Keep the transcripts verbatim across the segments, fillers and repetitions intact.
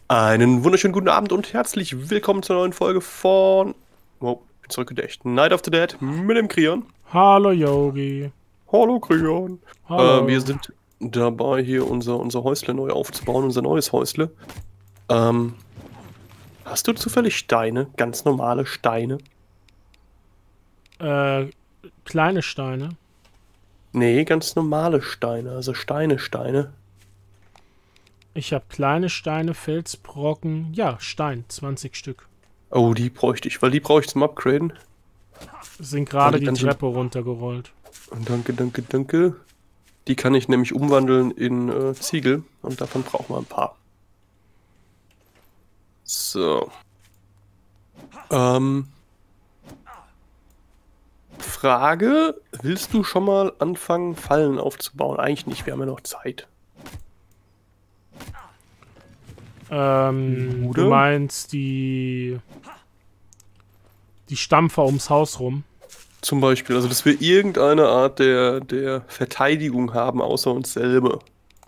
Einen wunderschönen guten Abend und herzlich willkommen zur neuen Folge von... Wow, ich bin zurückgedächt. Night of the Dead mit dem Krion. Hallo Yogi. Hallo Krion. Äh, wir Hallo. sind dabei, hier unser, unser Häusle neu aufzubauen, unser neues Häusle. Ähm, hast du zufällig Steine? Ganz normale Steine? Äh, kleine Steine. Nee, ganz normale Steine, also Steine, Steine. Ich habe kleine Steine, Felsbrocken. Ja, Stein, zwanzig Stück. Oh, die bräuchte ich, weil die brauche ich zum Upgraden. Sind Weil gerade die die ganzen... Treppe runtergerollt. Danke, danke, danke. Die kann ich nämlich umwandeln in äh, Ziegel und davon brauchen wir ein paar. So. Ähm. Frage, willst du schon mal anfangen, Fallen aufzubauen? Eigentlich nicht, wir haben ja noch Zeit. Ähm, du Oder? meinst die... Die Stampfer ums Haus rum. Zum Beispiel, also dass wir irgendeine Art der, der Verteidigung haben, außer uns selber.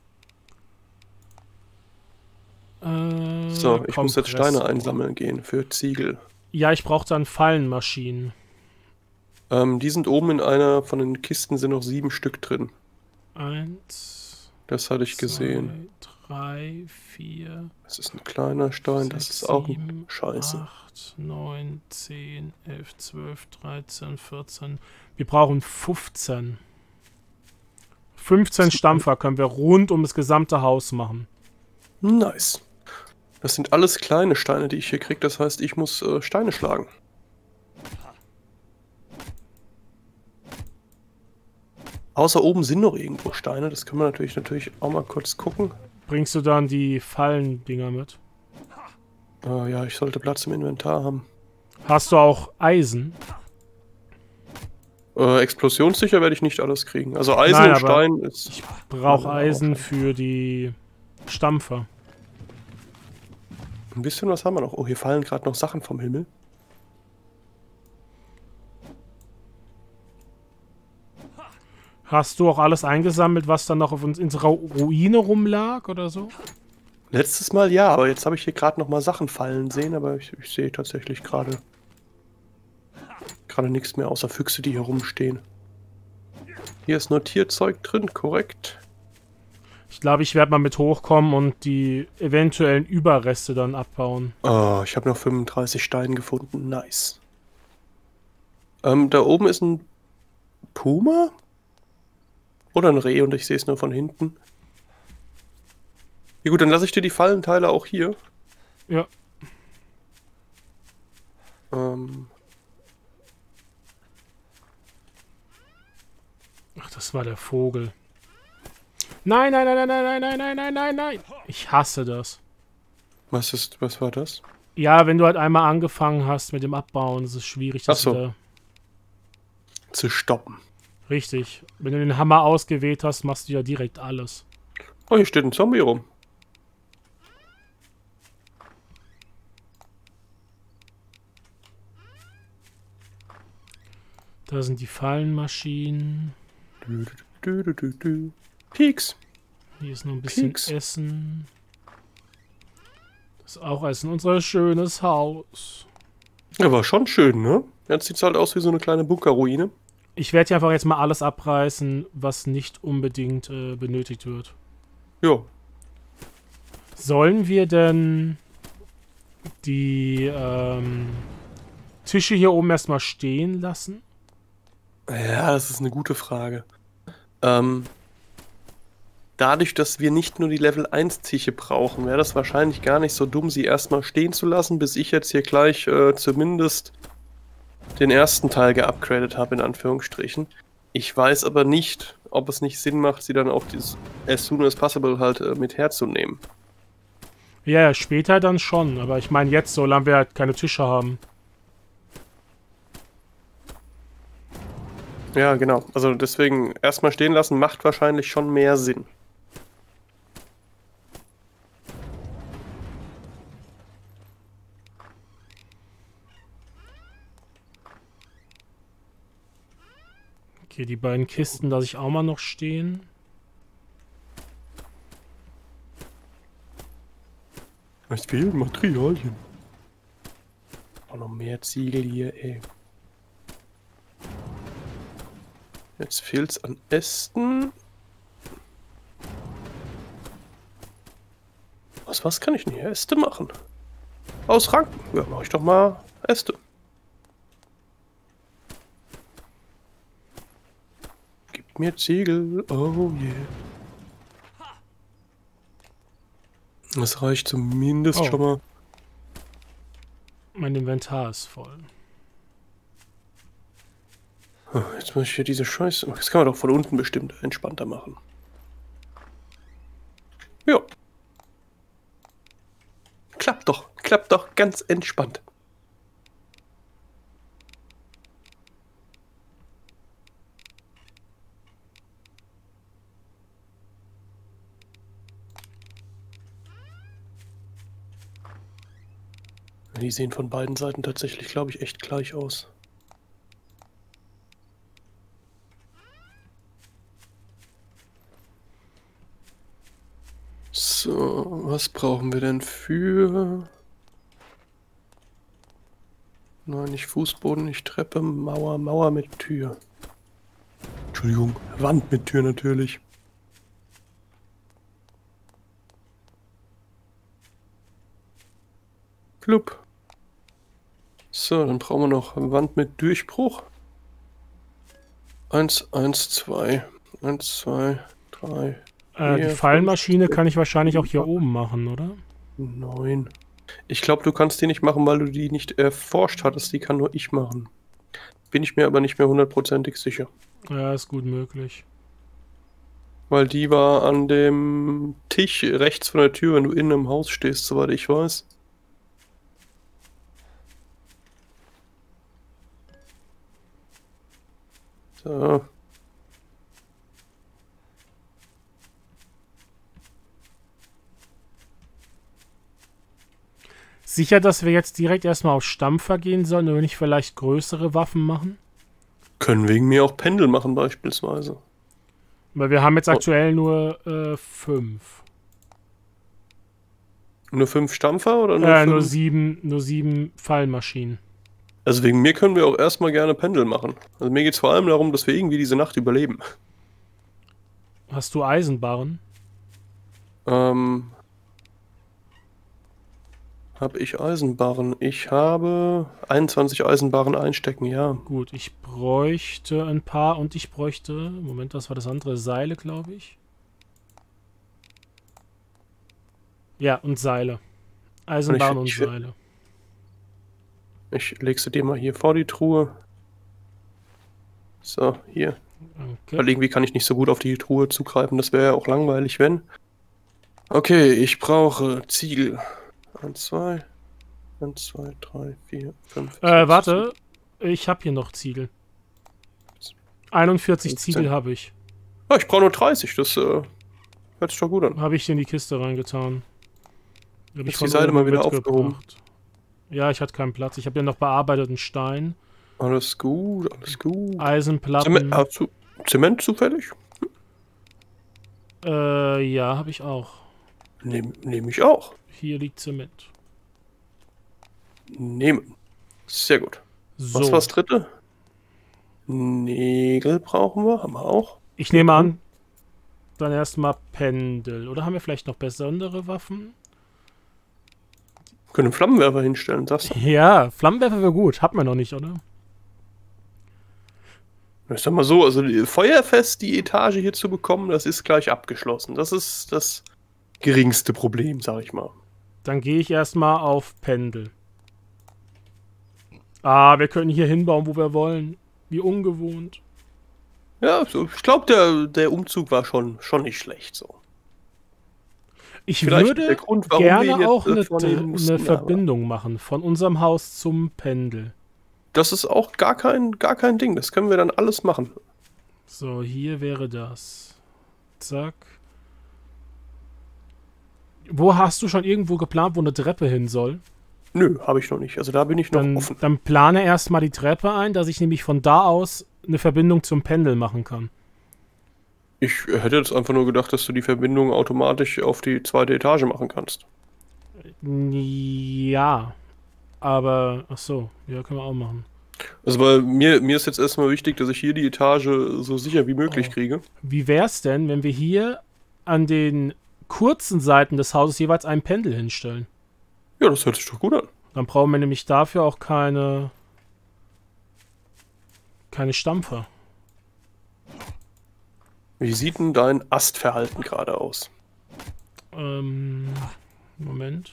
Äh, So, ich muss jetzt Steine Kompressor. einsammeln gehen für Ziegel. Ja, ich brauche dann Fallenmaschinen. Ähm, die sind oben in einer von den Kisten, sind noch sieben Stück drin. Eins, Das hatte ich gesehen. zwei, drei, vier, Das ist ein kleiner Stein, das ist sechs, auch ein sieben, Scheiße. acht, neun, zehn, elf, zwölf, dreizehn, vierzehn. Wir brauchen fünfzehn. fünfzehn Stampfer können wir rund um das gesamte Haus machen. Nice. Das sind alles kleine Steine, die ich hier kriege. Das heißt, ich muss äh, Steine schlagen. Außer oben sind noch irgendwo Steine. Das können wir natürlich, natürlich auch mal kurz gucken. Bringst du dann die Fallendinger mit? Äh, ja, ich sollte Platz im Inventar haben. Hast du auch Eisen? Äh, explosionssicher werde ich nicht alles kriegen. Also Eisen Nein, und aber Stein ist... ich brauche Ja, Eisen auch. für die Stampfer. Ein bisschen was haben wir noch. Oh, hier fallen gerade noch Sachen vom Himmel. Hast du auch alles eingesammelt, was dann noch auf uns unserer Ruine rumlag oder so? Letztes Mal ja, aber jetzt habe ich hier gerade noch mal Sachen fallen sehen, aber ich, ich sehe tatsächlich gerade gerade nichts mehr außer Füchse, die hier rumstehen. Hier ist nur Tierzeug drin, korrekt. Ich glaube, ich werde mal mit hochkommen und die eventuellen Überreste dann abbauen. Oh, ich habe noch fünfunddreißig Steine gefunden. Nice. Ähm, da oben ist ein Puma? Oder ein Reh und ich sehe es nur von hinten. Ja gut, dann lasse ich dir die Fallenteile auch hier. Ja. Ähm, Ach, das war der Vogel. Nein, nein, nein, nein, nein, nein, nein, nein, nein, nein. Ich hasse das. was ist, was war das? Ja, wenn du halt einmal angefangen hast mit dem Abbauen, ist es schwierig, Ach das so, wieder... zu stoppen. Richtig. Wenn du den Hammer ausgewählt hast, machst du ja direkt alles. Oh, hier steht ein Zombie rum. Da sind die Fallenmaschinen. Du, du, du, du, du. Pieks. Hier ist noch ein bisschen Pieks. Essen. Das ist auch Essen. Unser schönes Haus. Ja, war schon schön, ne? Jetzt sieht's halt aus wie so eine kleine Bunkerruine. Ich werde hier einfach jetzt mal alles abreißen, was nicht unbedingt äh, benötigt wird. Jo. Sollen wir denn die ähm, Tische hier oben erstmal stehen lassen? Ja, das ist eine gute Frage. Ähm, dadurch, dass wir nicht nur die Level eins Tische brauchen, wäre das wahrscheinlich gar nicht so dumm, sie erstmal stehen zu lassen, bis ich jetzt hier gleich äh, zumindest den ersten Teil geupgradet habe, in Anführungsstrichen. Ich weiß aber nicht, ob es nicht Sinn macht, sie dann auch dieses as soon as possible halt äh, mit herzunehmen. Ja, ja, später dann schon. Aber ich meine jetzt, solange wir halt keine Tische haben. Ja, genau. Also deswegen erstmal stehen lassen macht wahrscheinlich schon mehr Sinn. Okay, die beiden Kisten lasse ich auch mal noch stehen. Es fehlen Materialien. Auch noch mehr Ziegel hier, ey. Jetzt fehlt's an Ästen. Aus was kann ich denn hier Äste machen? Aus Ranken. Ja, mach ich doch mal Äste. Gib mir Ziegel. Oh yeah. Das reicht zumindest Oh. schon mal. Mein Inventar ist voll. Jetzt muss ich hier diese Scheiße. Das kann man doch von unten bestimmt entspannter machen. Ja. Klappt doch. Klappt doch ganz entspannt. Die sehen von beiden Seiten tatsächlich, glaube ich, echt gleich aus. So, was brauchen wir denn für... Nein, nicht Fußboden, nicht Treppe, Mauer, Mauer mit Tür. Entschuldigung, Wand mit Tür natürlich. Club. So, dann brauchen wir noch Wand mit Durchbruch. Eins, eins, zwei. Eins, zwei, drei. Äh, die vier, Pfeilmaschine fünf, kann ich wahrscheinlich auch hier oben machen, oder? neun. Ich glaube, du kannst die nicht machen, weil du die nicht erforscht hattest. Die kann nur ich machen. Bin ich mir aber nicht mehr hundertprozentig sicher. Ja, ist gut möglich. Weil die war an dem Tisch rechts von der Tür, wenn du innen im Haus stehst, soweit ich weiß. So. Sicher, dass wir jetzt direkt erstmal auf Stampfer gehen sollen oder nicht vielleicht größere Waffen machen? Können wegen mir auch Pendel machen beispielsweise. Weil wir haben jetzt Oh. aktuell nur äh, fünf. Nur fünf Stampfer oder nur Äh, fünf? nur sieben, nur sieben Pfeilmaschinen. Also wegen mir können wir auch erstmal gerne Pendel machen. Also mir geht es vor allem darum, dass wir irgendwie diese Nacht überleben. Hast du Eisenbarren? Ähm... Habe ich Eisenbarren? Ich habe einundzwanzig Eisenbarren einstecken, ja. Gut, ich bräuchte ein paar und ich bräuchte, Moment, was war das andere? Seile, glaube ich. Ja, und Seile. Eisenbarren und, ich- ich- Seile. Ich lege sie dir mal hier vor die Truhe. So, hier. Danke. Weil irgendwie kann ich nicht so gut auf die Truhe zugreifen. Das wäre ja auch langweilig, wenn. Okay, ich brauche Ziegel. Eins, zwei. Eins, zwei, drei, vier, fünf. Äh, sechs, warte. Ich habe hier noch Ziegel. einundvierzig fünfzehn. Ziegel habe ich. Ah, ich brauche nur dreißig. Das äh, hört sich doch gut an. Habe ich in die Kiste reingetan. Hab Ist die Seile mal wieder aufgehoben? Ja, ich hatte keinen Platz. Ich habe ja noch bearbeiteten Stein, Alles gut, alles gut. Eisenplatten. Zement, ah, zu, Zement zufällig? Äh, ja, habe ich auch. Nehme nehm ich auch. Hier liegt Zement. Nehmen. Sehr gut. So, Was war das dritte? Nägel brauchen wir, haben wir auch. ich nehme an, dann erstmal Pendel. Oder haben wir vielleicht noch besondere Waffen? Können einen Flammenwerfer hinstellen, sagst du? Ja, Flammenwerfer wäre gut. Hat man noch nicht, oder? Ich sag mal so, also die- feuerfest die Etage hier zu bekommen, das ist gleich abgeschlossen. Das ist das geringste Problem, sag ich mal. Dann gehe ich erstmal auf Pendel. Ah, wir können hier hinbauen, wo wir wollen. Wie ungewohnt. Ja, so, ich glaube, der, der Umzug war schon, schon nicht schlecht so. Ich Vielleicht würde der Grund, warum wir gerne jetzt, auch äh, eine, vornehmen mussten, eine ja, aber- Verbindung machen von unserem Haus zum Pendel. Das ist auch gar kein, gar kein Ding. Das können wir dann alles machen. So, hier wäre das. Zack. Wo hast du schon irgendwo geplant, wo eine Treppe hin soll? Nö, habe ich noch nicht. Also da bin ich noch Dann, offen. dann plane erstmal die Treppe ein, dass ich nämlich von da aus eine Verbindung zum Pendel machen kann. Ich hätte jetzt einfach nur gedacht, dass du die Verbindung automatisch auf die zweite Etage machen kannst. Ja. Aber, ach so, ja, können wir auch machen. Also bei mir, mir ist jetzt erstmal wichtig, dass ich hier die Etage so sicher wie möglich Oh. kriege. Wie wär's denn, wenn wir hier an den kurzen Seiten des Hauses jeweils ein Pendel hinstellen? Ja, das hört sich doch gut an. Dann brauchen wir nämlich dafür auch keine keine Stampfer. Wie sieht denn dein Astverhalten gerade aus? Ähm, Moment.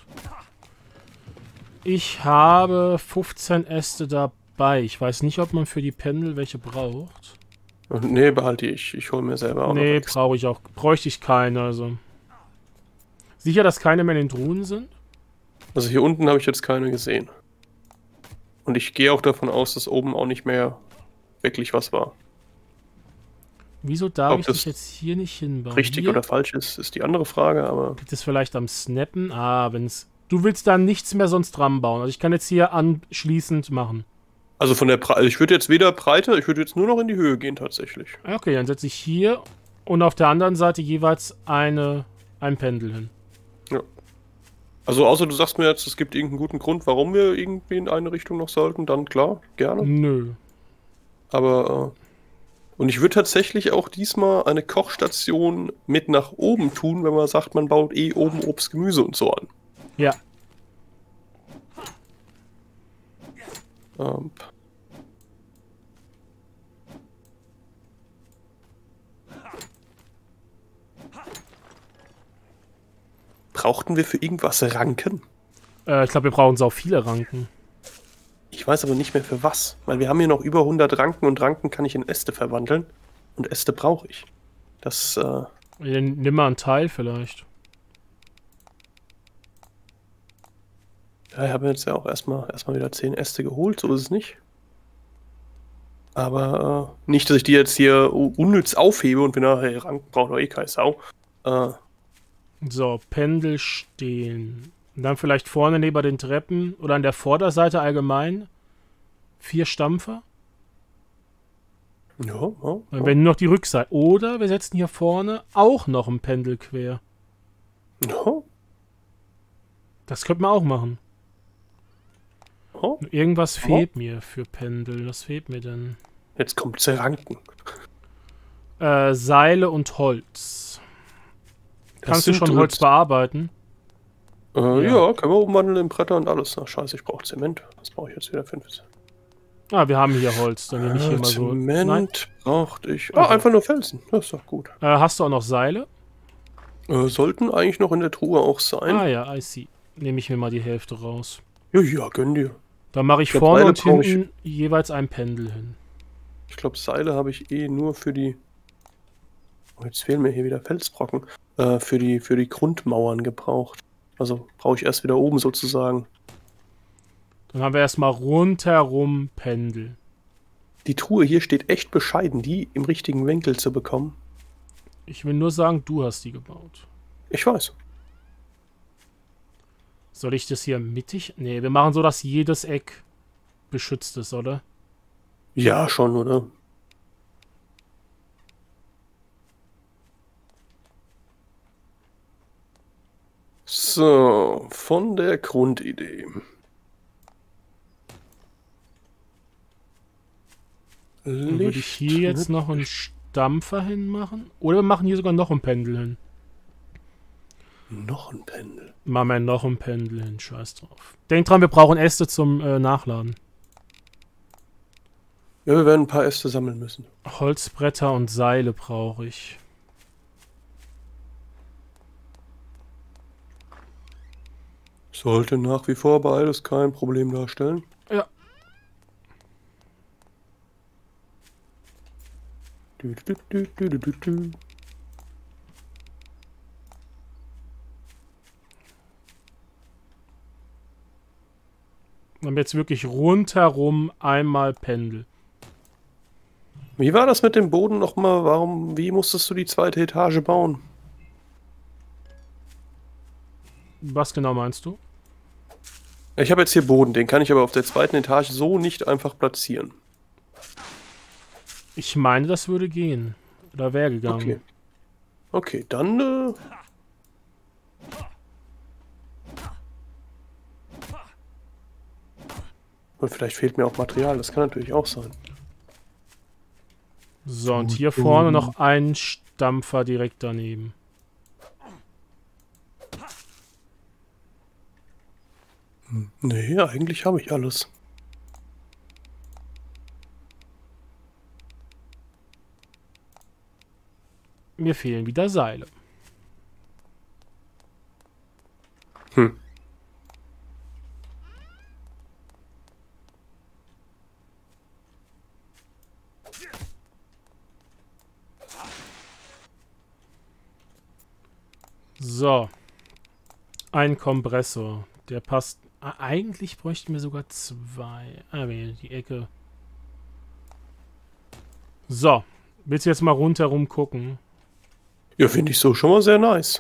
Ich habe fünfzehn Äste dabei. Ich weiß nicht, ob man für die Pendel welche braucht. Nee, behalte ich. Ich hole mir selber auch Nee, noch extra. brauche ich auch. Bräuchte ich keine, also. Sicher, dass keine mehr in den Truhen sind? Also hier unten habe ich jetzt keine gesehen. Und ich gehe auch davon aus, dass oben auch nicht mehr wirklich was war. Wieso darf Ob ich das dich jetzt hier nicht hinbauen? Richtig Hier oder falsch ist, ist die andere Frage, aber liegt es vielleicht am Snappen? Ah, wenn's. Du willst da nichts mehr sonst dran bauen. Also ich kann jetzt hier anschließend machen. also von der Breite, ich würde jetzt weder breiter, ich würde jetzt nur noch in die Höhe gehen tatsächlich. Okay, dann setze ich hier und auf der anderen Seite jeweils eine, ein Pendel hin. Ja. Also außer du sagst mir jetzt, es gibt irgendeinen guten Grund, warum wir irgendwie in eine Richtung noch sollten, dann klar, gerne. Nö. Aber äh, und ich würde tatsächlich auch diesmal eine Kochstation mit nach oben tun, wenn man sagt, man baut eh oben Obst, Gemüse und so an. Ja. Ähm, brauchten wir für irgendwas Ranken? Äh, ich glaube, wir brauchen so viele Ranken. Ich weiß aber nicht mehr für was, weil wir haben hier noch über hundert Ranken und Ranken kann ich in Äste verwandeln und Äste brauche ich. Das, äh, Ja, nimm mal einen Teil vielleicht. ja, ich habe jetzt ja auch erstmal erstmal wieder zehn Äste geholt, so ist es nicht. Aber äh, nicht, dass ich die jetzt hier unnütz aufhebe und bin nachher, Ranken braucht doch eh keine Sau. Äh, So, Pendel stehen. Und dann vielleicht vorne neben den Treppen oder an der Vorderseite allgemein vier Stampfer. ja, ja, Dann ja. wäre nur noch die Rückseite. Oder wir setzen hier vorne auch noch ein Pendel quer. Ja, Das könnte man auch machen. ja. Irgendwas fehlt mir für Pendel. Was fehlt mir denn? Jetzt kommt der Ranken. Äh, Seile und Holz. Das Kannst du sind schon Holz jetzt- bearbeiten? Äh, Ja. ja. können wir umwandeln in Bretter und alles. Ach scheiße, ich brauche Zement. Was brauche ich jetzt wieder für ein Ah, wir haben hier Holz. Dann nehme ich hier Äh, mal so. Zement Nein. brauchte ich. Ah, Also. einfach nur Felsen. Das ist doch gut. Äh, hast du auch noch Seile? Äh, sollten eigentlich noch in der Truhe auch sein. Ah ja, I see. Nehme ich mir mal die Hälfte raus. Ja, ja, gönn dir. Dann mache ich Ich glaub, vorne Seile und brauch ich- hinten jeweils ein Pendel hin. Ich glaube, Seile habe ich eh nur für die. Oh, jetzt fehlen mir hier wieder Felsbrocken. Äh, für die, für die Grundmauern gebraucht. Also brauche ich erst wieder oben sozusagen. Dann haben wir erstmal rundherum Pendel. Die Truhe hier steht echt bescheiden, die im richtigen Winkel zu bekommen. Ich will nur sagen, du hast die gebaut. Ich weiß. Soll ich das hier mittig? Nee, wir machen so, dass jedes Eck beschützt ist, oder? Ja, schon, oder? So, von der Grundidee. Dann würde ich hier jetzt noch einen Stampfer hinmachen. Oder wir machen hier sogar noch ein Pendel hin. Noch ein Pendel. Machen wir noch ein Pendel hin, scheiß drauf. Denk dran, wir brauchen Äste zum äh, Nachladen. Ja, wir werden ein paar Äste sammeln müssen. Holzbretter und Seile brauche ich. Sollte nach wie vor beides kein Problem darstellen. Ja. Du, du, du, du, du, du, du. Dann haben wir jetzt wirklich rundherum einmal Pendel. Wie war das mit dem Boden nochmal? Warum, wie musstest du die zweite Etage bauen? Was genau meinst du? Ich habe jetzt hier Boden, den kann ich aber auf der zweiten Etage so nicht einfach platzieren. Ich meine, das würde gehen. Oder wäre gegangen. Okay. Okay, dann äh, Und vielleicht fehlt mir auch Material, das kann natürlich auch sein. So, und hier vorne noch ein Stampfer direkt daneben. Nee, eigentlich habe ich alles. Mir fehlen wieder Seile. Hm. So. Ein Kompressor. Der passt. Ah, eigentlich bräuchten wir sogar zwei. Ah, nee, die Ecke. So. Willst du jetzt mal rundherum gucken? Ja, finde ich so schon mal sehr nice.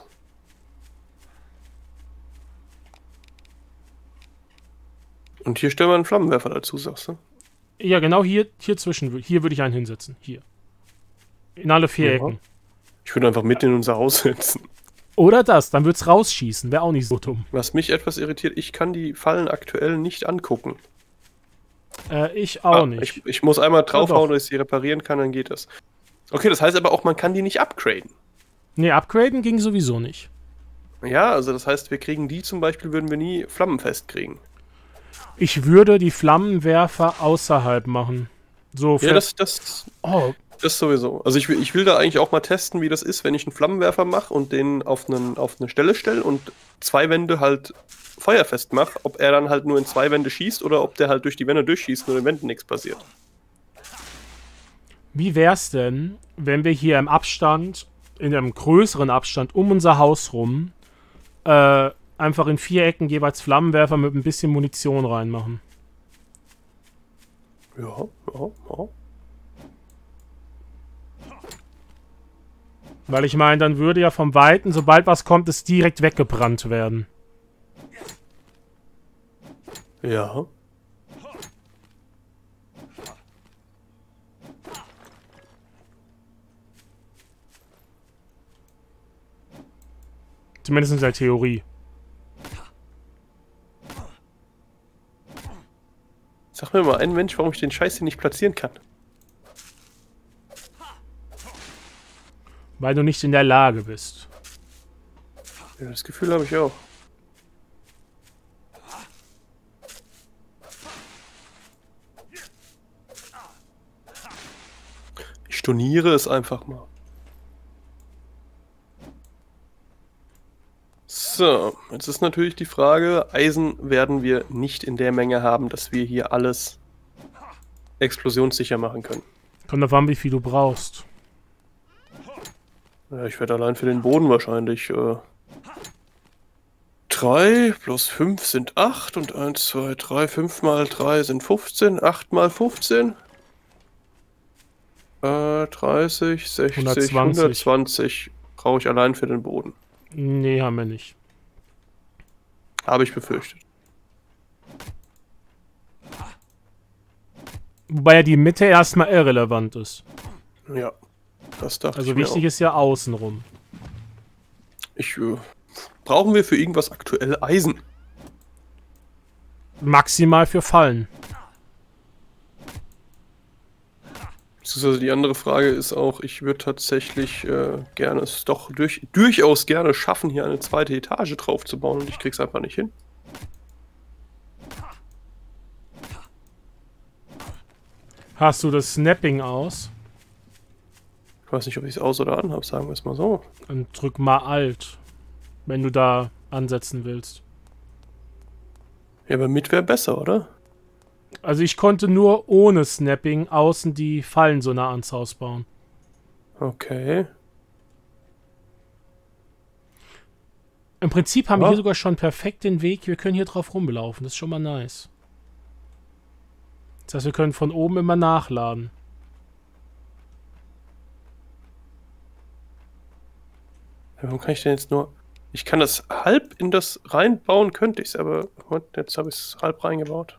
Und hier stellen wir einen Flammenwerfer dazu, sagst du? Ja, genau hier, hier zwischen. Hier würde ich einen hinsetzen. Hier. In alle vier Ja. Ecken. Ich würde einfach mitten in unser Haus setzen. Oder das, dann wird's rausschießen. Wäre auch nicht so dumm. Was mich etwas irritiert, ich kann die Fallen aktuell nicht angucken. Äh, ich auch Ah, nicht. Ich, ich muss einmal draufhauen, doch. dass ich sie reparieren kann, dann geht das. Okay, das heißt aber auch, man kann die nicht upgraden. Nee, upgraden ging sowieso nicht. Ja, also das heißt, wir kriegen die zum Beispiel, würden wir nie flammenfest kriegen. Ich würde die Flammenwerfer außerhalb machen. So, Ja, für- das, das, oh, das sowieso. Also ich will, ich will da eigentlich auch mal testen, wie das ist, wenn ich einen Flammenwerfer mache und den auf, einen, auf eine Stelle stelle und zwei Wände halt feuerfest mache, ob er dann halt nur in zwei Wände schießt oder ob der halt durch die Wände durchschießt und in den Wänden nichts passiert. wie wär's denn, wenn wir hier im Abstand, in einem größeren Abstand um unser Haus rum, äh, einfach in vier Ecken jeweils Flammenwerfer mit ein bisschen Munition reinmachen? Ja, ja, ja. Weil ich meine, dann würde ja vom Weiten, sobald was kommt, es direkt weggebrannt werden. Ja. Zumindest in der Theorie. Sag mir mal ein Mensch, warum ich den Scheiß hier nicht platzieren kann. Weil du nicht in der Lage bist. Ja, das Gefühl habe ich auch. Ich storniere es einfach mal. So, jetzt ist natürlich die Frage, Eisen werden wir nicht in der Menge haben, dass wir hier alles explosionssicher machen können. Kommt davon an, wie viel du brauchst. Ja, ich werde allein für den Boden wahrscheinlich äh, drei plus fünf sind acht und eins, zwei, drei, fünf mal drei sind fünfzehn, acht mal fünfzehn. Äh, dreißig, sechzig, hundertzwanzig. hundertzwanzig brauche ich allein für den Boden. Nee, haben wir nicht. Habe ich befürchtet. Wobei ja die Mitte erstmal irrelevant ist. Ja, das dachte Also ich mir wichtig auch. ist ja außenrum. Ich, äh, brauchen wir für irgendwas aktuell Eisen? Maximal für Fallen. Also die andere Frage ist auch, ich würde tatsächlich äh, gerne es doch durch, durchaus gerne schaffen, hier eine zweite Etage drauf zu bauen und ich krieg's einfach nicht hin. Hast du das Snapping aus? Ich weiß nicht, ob ich es aus oder an habe, sagen wir es mal so. Und drück mal Alt, wenn du da ansetzen willst. Ja, aber mit wäre besser, oder? Also ich konnte nur ohne Snapping außen die Fallen so nah ans Haus bauen. Okay. Im Prinzip haben wir Ja. hier sogar schon perfekt den Weg. Wir können hier drauf rumlaufen. Das ist schon mal nice. Das heißt, wir können von oben immer nachladen. Ja, warum kann ich denn jetzt nur... Ich kann das halb in das reinbauen, könnte ich es, aber what, jetzt habe ich es halb reingebaut.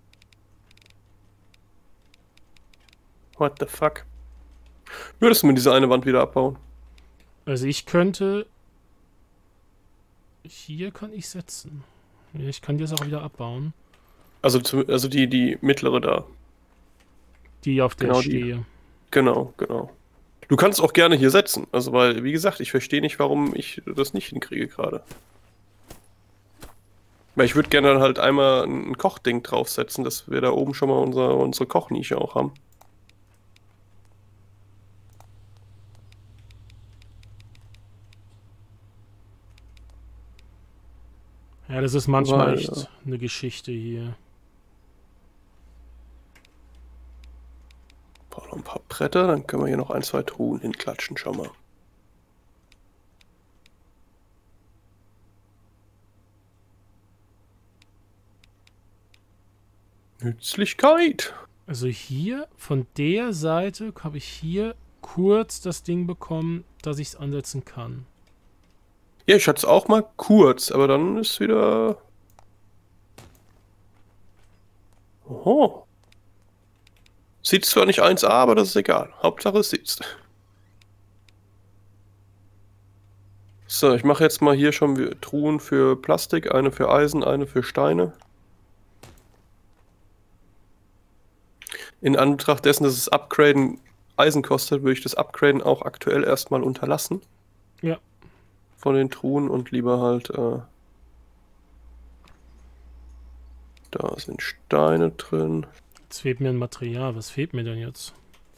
What the fuck? Würdest du mir diese eine Wand wieder abbauen? Also ich könnte... Hier kann ich setzen. Ja, ich kann das auch wieder abbauen. Also, zu, also die, die mittlere da. Die, auf der Genau ich die. stehe. Genau, genau. Du kannst auch gerne hier setzen. Also, weil, wie gesagt, ich verstehe nicht, warum ich das nicht hinkriege gerade. Weil ich würde gerne dann halt einmal ein Kochding draufsetzen, dass wir da oben schon mal unser, unsere Kochnische auch haben. Ja, das ist manchmal Weil, echt eine Geschichte hier. brauchen noch ein paar Bretter, dann können wir hier noch ein, zwei Truhen hinklatschen schon mal. Nützlichkeit. Also hier, von der Seite, habe ich hier kurz das Ding bekommen, dass ich es ansetzen kann. Ja, ich hatte es auch mal kurz, aber dann ist wieder... Oho. Sieht zwar nicht eins A, aber das ist egal. Hauptsache es sieht's. So, ich mache jetzt mal hier schon Truhen für Plastik, eine für Eisen, eine für Steine. In Anbetracht dessen, dass das Upgraden Eisen kostet, würde ich das Upgraden auch aktuell erstmal unterlassen. Ja. Von den Truhen und lieber halt... Äh, da sind Steine drin. Jetzt fehlt mir ein Material. Was fehlt mir denn jetzt?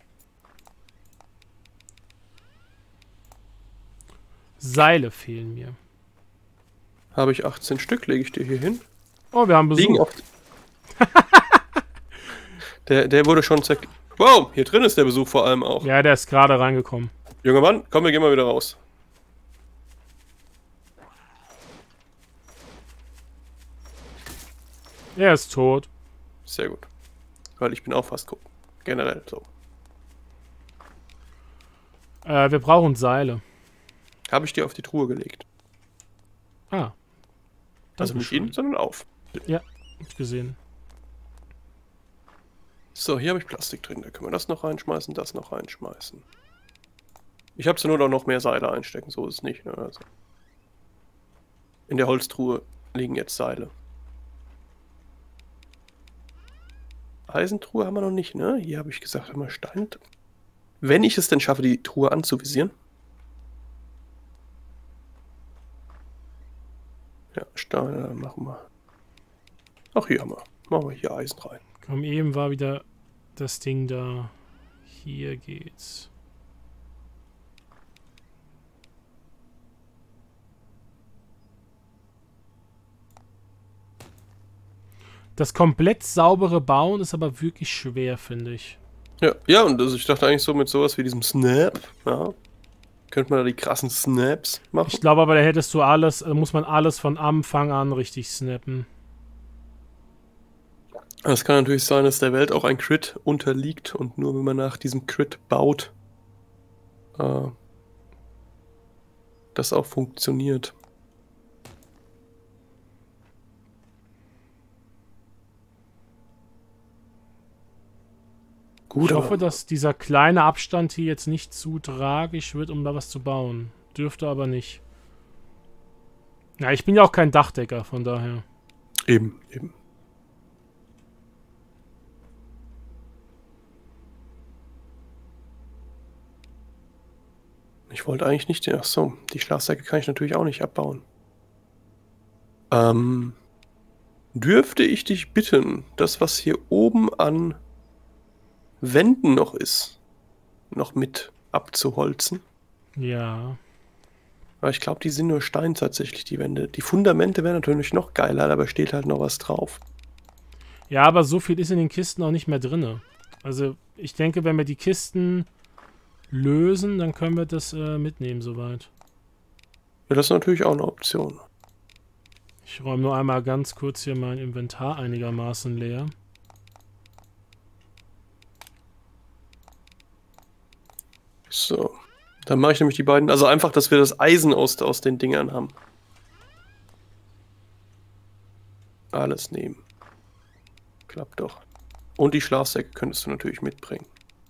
Seile fehlen mir. Habe ich achtzehn Stück, lege ich dir hier hin. Oh, wir haben Besuch. Liegen auf der, der wurde schon zack. Wow, hier drin ist der Besuch vor allem auch. Ja, der ist gerade reingekommen. Junger Mann, komm, wir gehen mal wieder raus. Er ist tot. Sehr gut. Weil ich bin auch fast gut. Generell so. Äh, wir brauchen Seile. Habe ich dir auf die Truhe gelegt. Ah. Also nicht Dankeschön. in, sondern auf. Ja, hab gesehen. So, hier habe ich Plastik drin. Da können wir das noch reinschmeißen, das noch reinschmeißen. Ich habe zur Not auch noch mehr Seile einstecken, so ist es nicht. Ne? Also in der Holztruhe liegen jetzt Seile. Eisentruhe haben wir noch nicht, ne? Hier habe ich gesagt, haben wir Steine drin. Wenn ich es denn schaffe, die Truhe anzuvisieren. Ja, Steine dann machen wir. Ach, hier haben wir. Machen wir hier Eisen rein. Komm, eben war wieder das Ding da. Hier geht's. Das komplett saubere Bauen ist aber wirklich schwer, finde ich. Ja, ja, und also ich dachte eigentlich so mit sowas wie diesem Snap, ja, könnte man da die krassen Snaps machen. Ich glaube aber, da hättest du alles, da muss man alles von Anfang an richtig snappen. Es kann natürlich sein, dass der Welt auch ein Crit unterliegt und nur wenn man nach diesem Crit baut, äh, das auch funktioniert. Gut, Ich hoffe, dass dieser kleine Abstand hier jetzt nicht zu tragisch wird, um da was zu bauen. Dürfte aber nicht. Ja, ich bin ja auch kein Dachdecker, von daher. Eben, eben. Ich wollte eigentlich nicht... Ach so, die Schlafsäcke kann ich natürlich auch nicht abbauen. Ähm... Dürfte ich dich bitten, das, was hier oben an Wänden noch ist, noch mit abzuholzen? Ja. Aber ich glaube, die sind nur Stein tatsächlich, die Wände. Die Fundamente wären natürlich noch geiler, aber steht halt noch was drauf. Ja, aber so viel ist in den Kisten auch nicht mehr drin. Also, ich denke, wenn wir die Kisten lösen, dann können wir das äh, mitnehmen soweit. Ja, das ist natürlich auch eine Option. Ich räume nur einmal ganz kurz hier mein Inventar einigermaßen leer. So. Dann mache ich nämlich die beiden... Also einfach, dass wir das Eisen aus, aus den Dingern haben. Alles nehmen. Klappt doch. Und die Schlafsäcke könntest du natürlich mitbringen.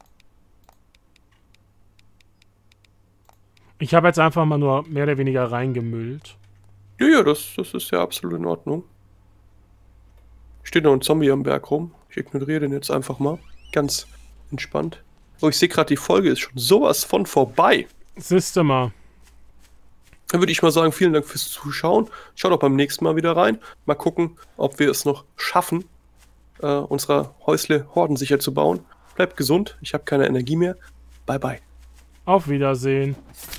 Ich habe jetzt einfach mal nur mehr oder weniger reingemüllt. Ja, ja, das, das ist ja absolut in Ordnung. Steht noch ein Zombie am Berg rum. Ich ignoriere den jetzt einfach mal. Ganz entspannt. Oh, ich sehe gerade, die Folge ist schon sowas von vorbei. Siehste mal. Dann würde ich mal sagen, vielen Dank fürs Zuschauen. Schaut auch beim nächsten Mal wieder rein. Mal gucken, ob wir es noch schaffen, äh, unsere Häusle hordensicher zu bauen. Bleibt gesund, ich habe keine Energie mehr. Bye, bye. Auf Wiedersehen.